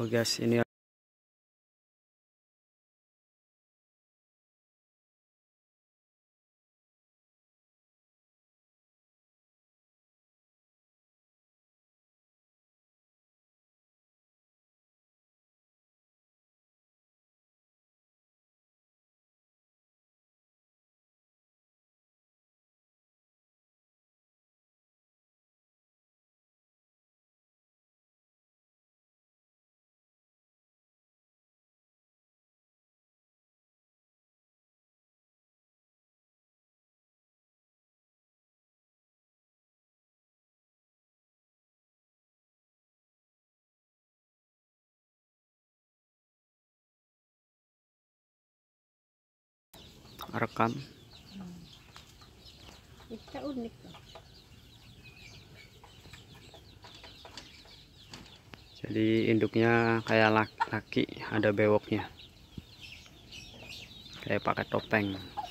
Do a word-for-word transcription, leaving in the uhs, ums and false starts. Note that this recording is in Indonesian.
Oh guys, ini rekam. Kita unik loh. Jadi induknya kayak laki, ada bewoknya, kayak pakai topeng.